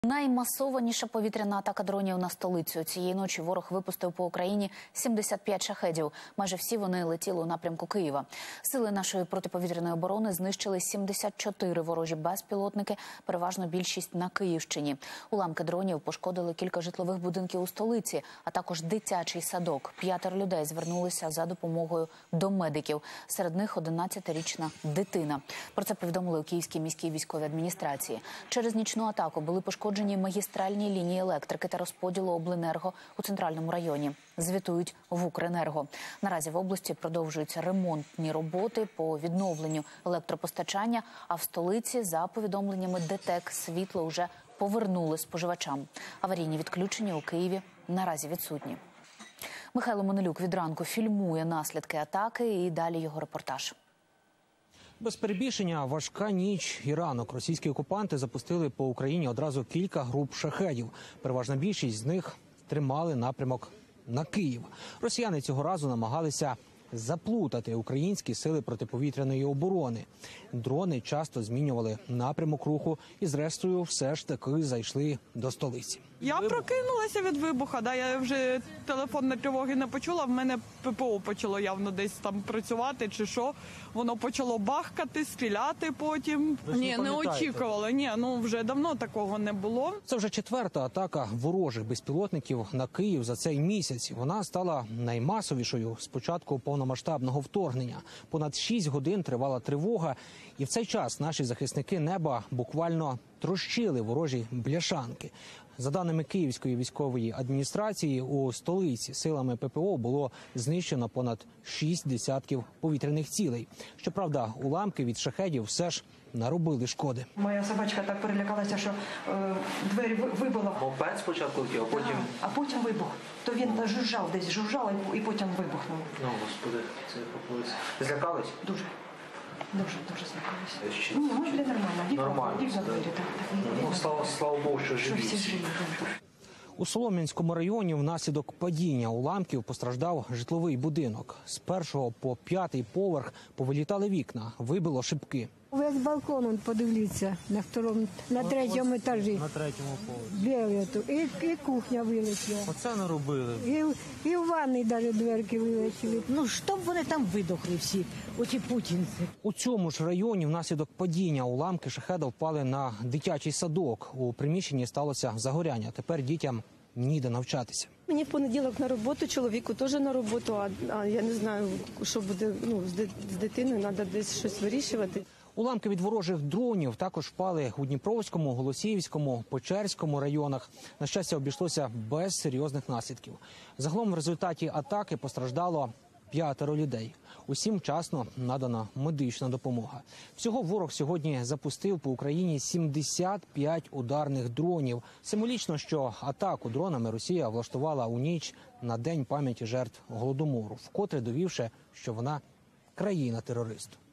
Наймасованіша повітряна атака дронів на столицю. Цієї ночі ворог випустив по Україні 75 шахедів. Майже всі вони летіли у напрямку Києва. Сили нашої протиповітряної оборони знищили 74 ворожі безпілотники, переважно більшість на Київщині. Уламки дронів пошкодили кілька житлових будинків у столиці, а також дитячий садок. 5 людей звернулися за допомогою до медиків. Серед них 11-річна дитина. Про це повідомили у Київській міській військовій адміністрації. Через нічну атаку були пошкоджені магістральні лінії електрики та розподілу обленерго у центральному районі. Звітують в Укренерго. Наразі в області продовжуються ремонтні роботи по відновленню електропостачання, а в столиці, за повідомленнями ДТЕК, світло вже повернули споживачам. Аварійні відключення у Києві наразі відсутні. Михайло Монелюк від ранку фільмує наслідки атаки, і далі його репортаж. Без перебільшення, важка ніч і ранок. Російські окупанти запустили по Україні одразу кілька груп шахедів. Переважна більшість з них тримали напрямок на Київ. Росіяни цього разу намагалися заплутати українські сили протиповітряної оборони. Дрони часто змінювали напрямок руху і, зрештою, все ж таки зайшли до столиці. Я прокинулася від вибуху, я вже телефонної тривоги не почула, в мене ППО почало явно десь там працювати чи що. Воно почало бахкати, стріляти потім. Не очікувала, вже давно такого не було. Це вже 4-та атака ворожих безпілотників на Київ за цей місяць. Вона стала наймасовішою з початку повномасштабного вторгнення. Понад 6 годин тривала тривога, і в цей час наші захисники неба буквально трощили ворожі бляшанки. За даними Київської військової адміністрації, у столиці силами ППО було знищено понад 6 десятків повітряних цілей. Щоправда, уламки від шахедів все ж наробили шкоди. Моя собачка так перелякалася, що двері вибила. Мопед спочатку летів, а потім... А потім вибух. То він жужжав, десь жужжав і потім вибухнув. Господи, це популись. Злякались? Дуже злякалися. Може, нормально. Нормально. Слава Богу, що живі. У Солом'янському районі внаслідок падіння уламків постраждав житловий будинок. З 1-го по 5-й поверх повилітали вікна, вибило шибки. Весь балкон, подивіться, на 3-му етажі. На 3-му поверсі. І кухня вилетіла. Оце наробили. І в ванній навіть дверки вилетіли. Щоб вони там видохли всі, оті путінці. У цьому ж районі внаслідок падіння уламки шахеда впали на дитячий садок. У приміщенні сталося загоряння. Тепер дітям ніде навчатися. Мені в понеділок на роботу, чоловіку теж на роботу, а я не знаю, що буде з дитиною, треба десь щось вирішувати. Уламки від ворожих дронів також впали у Дніпровському, Голосіївському, Печерському районах. На щастя, обійшлося без серйозних наслідків. Загалом в результаті атаки постраждало 5 людей. Усім вчасно надана медична допомога. Всього ворог сьогодні запустив по Україні 75 ударних дронів. Символічно, що атаку дронами Росія влаштувала у ніч на День пам'яті жертв Голодомору, вкотре довівши, що вона країна-терорист.